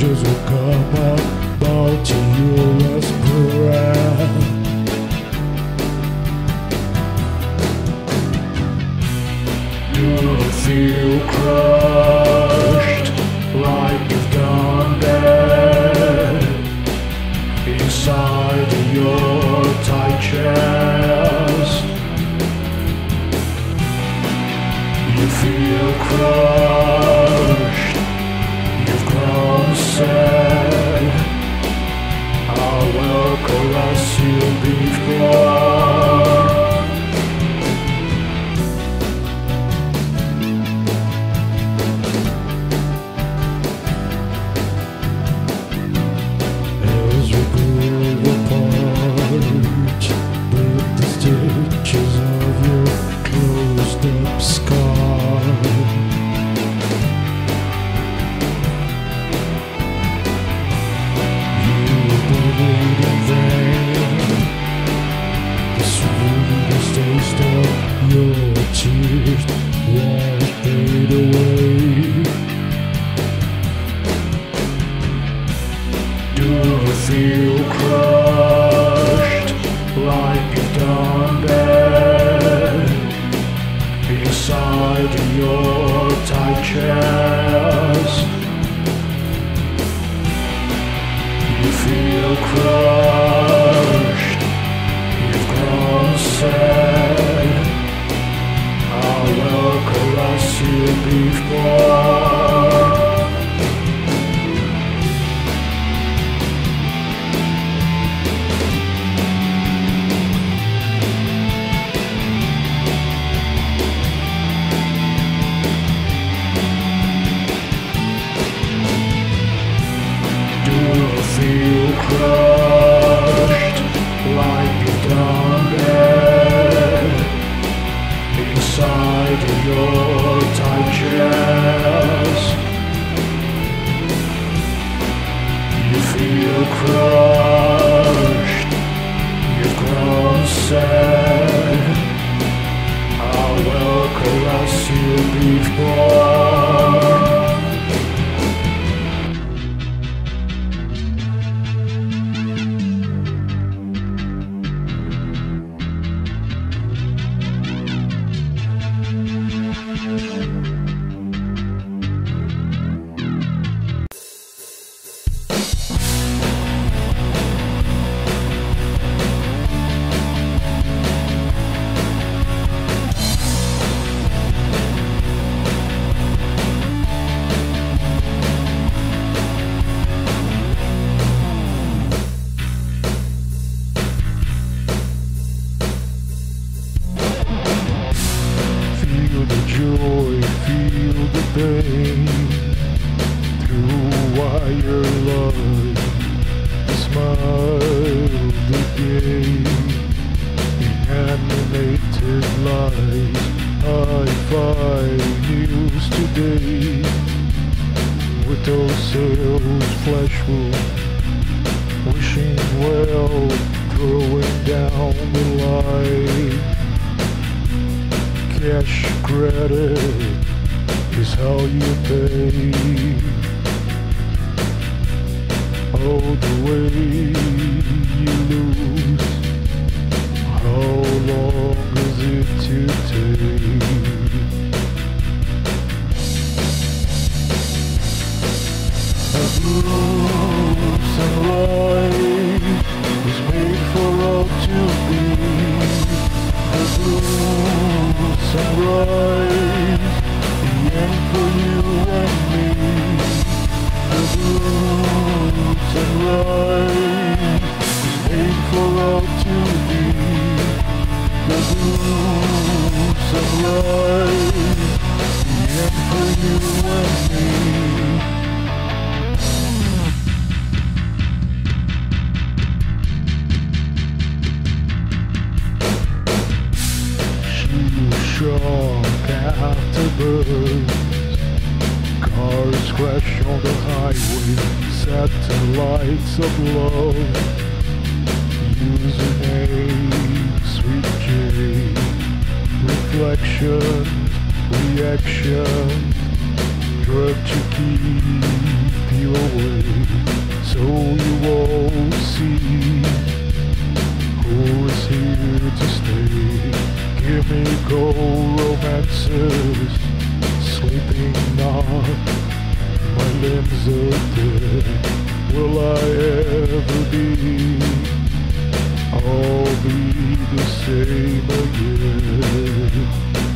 angels will come up, bow to you as prayer. You'll feel crushed like you've done dead inside your tight chest. You feel crushed, you've grown sad. I will caress you before. Stitches of your closed up scar. You buried in vain the sweetest taste of your tears won't fade away. Do you feel crushed like you've done bad inside your tight chest? You feel crushed, you've grown sad. I will caress you before. Feel crushed like you've done bad inside your tight chest. You feel crushed, you've grown sad. I will caress you before. Feel the joy, feel the pain through wire light. Smile the gay, the animated light. Hi-Fi news today, with those sails flash wound, wishing well, throwing down the light. Cash credit is how you pay. Oh, the way you lose, how long is it to take? A blue sunlight is made for all to be. A blue sunrise, the end for you and me. The blue sunrise is made for all to be. The blue sunrise, the end for you and me. Shock afterbirth, cars crash on the highway, satellites of love. Username, Sweet J, reflection, reaction, drug to keep you away. so you all see who is here to stay. Chemical romances, sleeping on my limbs are dead. Will I ever be? I'll be the same again.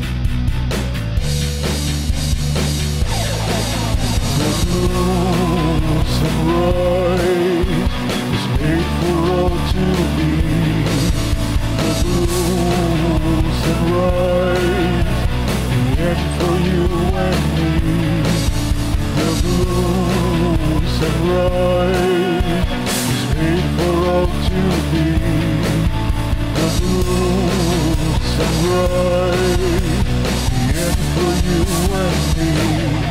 The blue sunrise is made for all to be. The blue sunrise, the end for you and me. The blue sunrise is made for all to be. The blue sunrise, the end for you and me.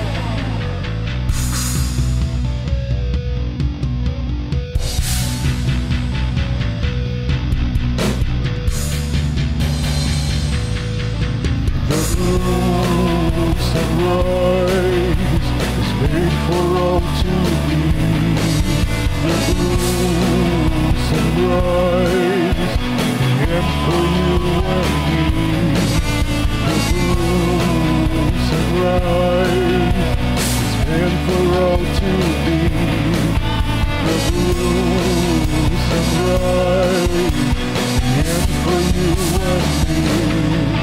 The blue sunrise is made for all to be. The blue sunrise, the end for you and me. The blue sunrise is meant for all to be. The blue sunrise, the end for you and me.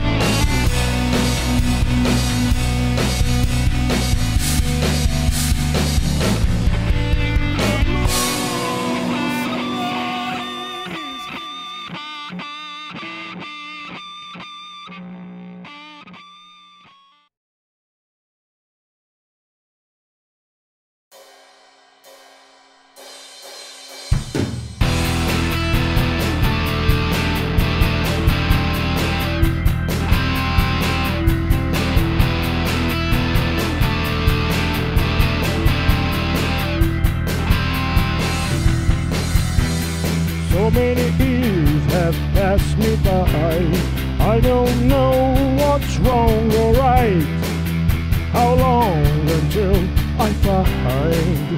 So many years have passed me by. I don't know what's wrong or right. How long until I find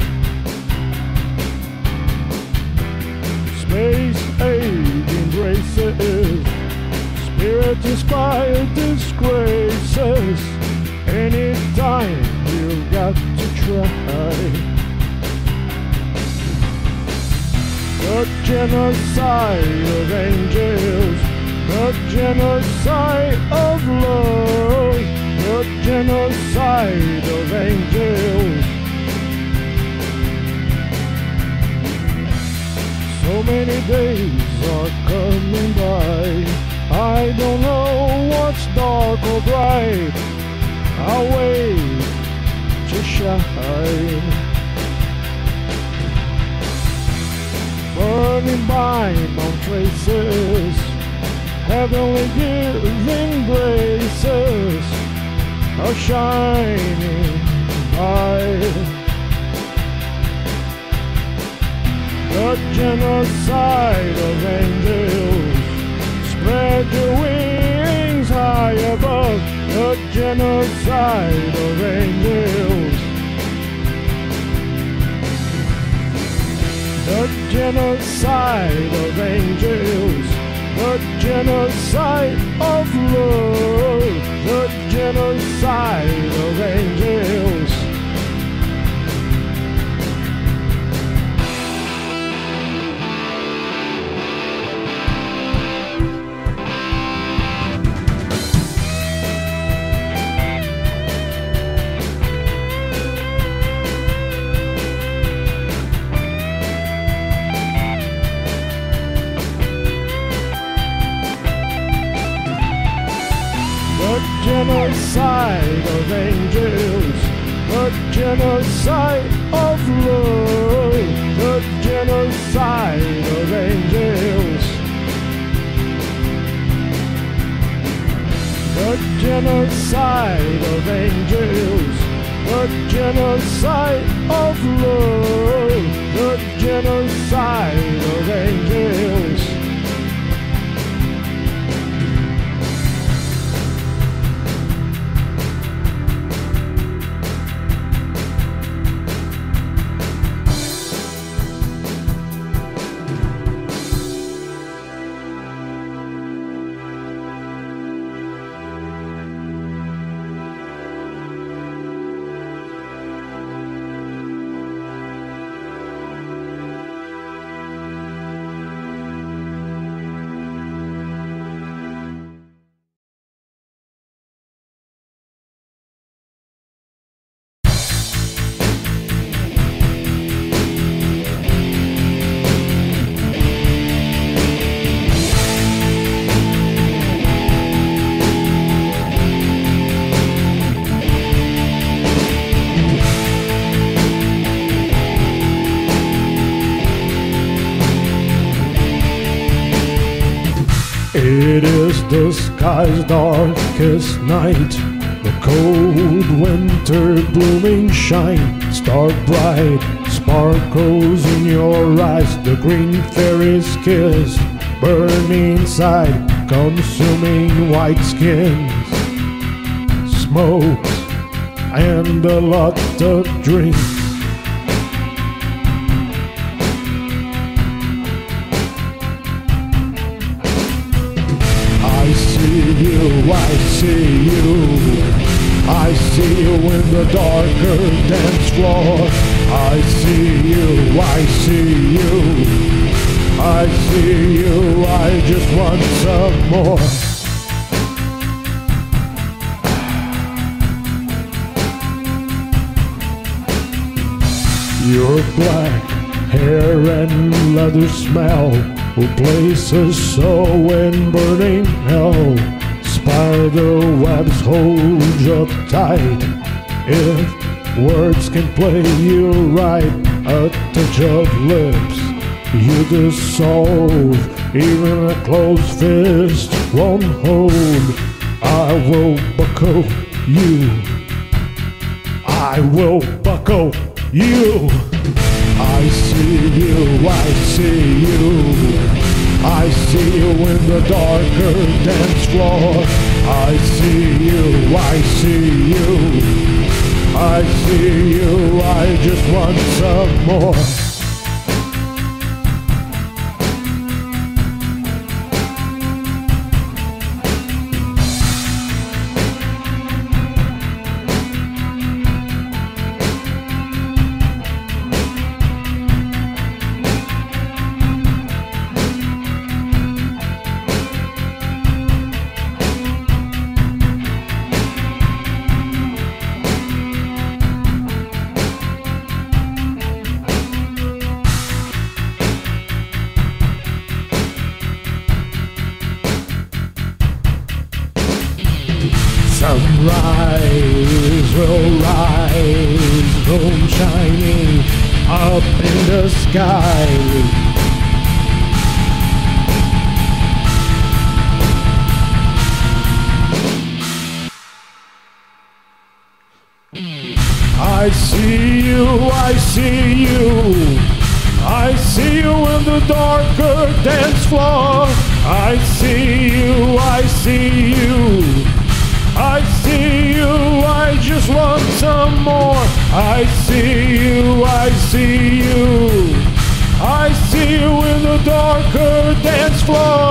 space age embraces, spirit-inspired disgraces. Anytime you've got to try. The genocide of angels, the genocide of love, the genocide of angels. So many days are coming by. I don't know what's dark or bright. I'll wait to shine. Burning by on traces, heavenly giving graces are shining bright. The genocide of angels, spread your wings high above. The genocide of angels. The genocide of angels, the genocide of love, the genocide of angels. The genocide of angels, the genocide of love, the genocide of angels. The genocide of angels, the genocide of love, the genocide of angels. It is the sky's darkest night, the cold winter blooming shine. Star bright sparkles in your eyes, the green fairy's kiss, burning inside, consuming white skins, smokes, and a lot of drinks. I see you, I see you, I see you in the darker dance floor. I see you, I see you, I see you, I just want some more. Your black hair and leather smell will place us so in burning hell. Spider webs hold you tight. If words can play you right, a touch of lips you dissolve. Even a closed fist won't hold. I will buckle you, I will buckle you. I see you, I see you, I see you in the darker dance floor. I see you, I see you, I see you, I just want some more. Sunrise will rise, moon shining up in the sky. I see you, I see you, I see you in the darker dance floor. I see you, I see you, I see you, I just want some more. I see you, I see you, I see you in the darker dance floor.